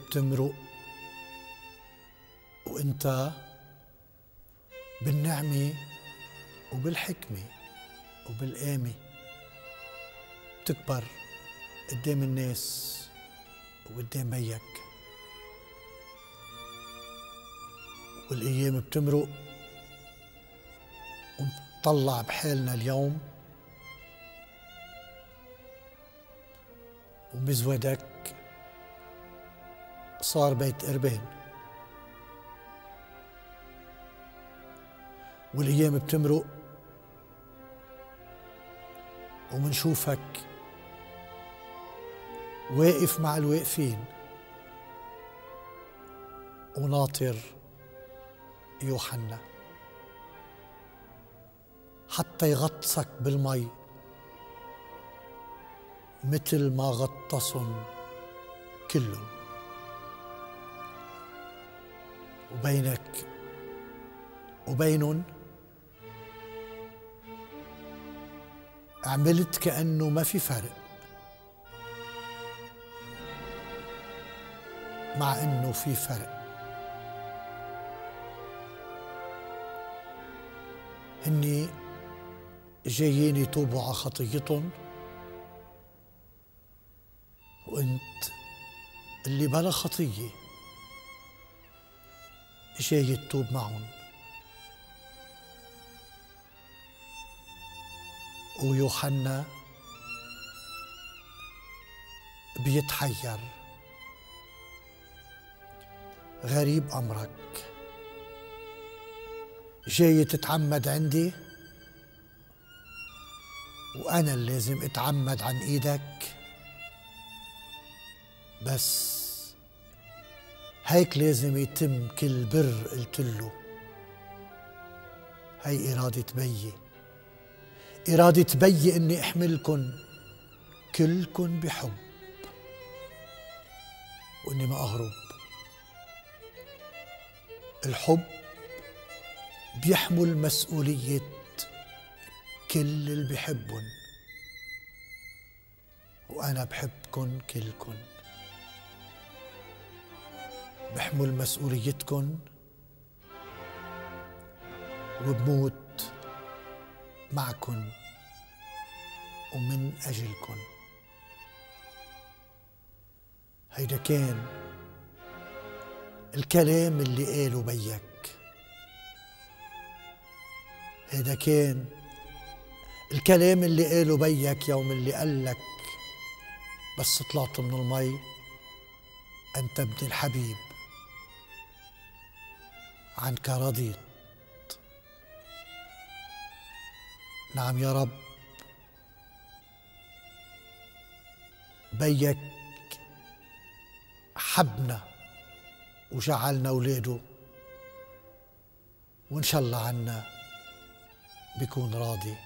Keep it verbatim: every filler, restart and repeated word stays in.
بتمرق وانت بالنعمة وبالحكمة وبالقامة بتكبر قدام الناس وقدام بيك، والأيام بتمرق ونطلع بحالنا اليوم ومزودك صار بيت قربان، والأيام بتمرق ومنشوفك واقف مع الواقفين وناطر يوحنا حتى يغطسك بالمي مثل ما غطسن كلهم، وبينك وبينن عملت كأنه ما في فرق، مع انه في فرق. هني جايين يتوبوا على خطيتهم، وانت اللي بلا خطية جاي تتوب معهم. ويوحنا بيتحير، غريب أمرك، جاي تتعمد عندي وأنا اللي لازم أتعمد عن إيدك؟ بس هيك لازم يتم كل بر. قلت له هي إرادة بيي، إرادة بيي إني أحملكن كلكن بحب وإني ما أهرب. الحب بيحمل مسؤولية كل اللي بحبن، وأنا بحبكن كلكن، بحمل مسؤوليتكن وبموت معكن ومن أجلكن. هيدا كان الكلام اللي قاله بيك، هيدا كان الكلام اللي قاله بيك يوم اللي قالك بس طلعت من المي أنت ابن الحبيب عنك رضيت. نعم يا رب، بيك حبنا وجعلنا أولاده، وإن شاء الله عنا بيكون راضي.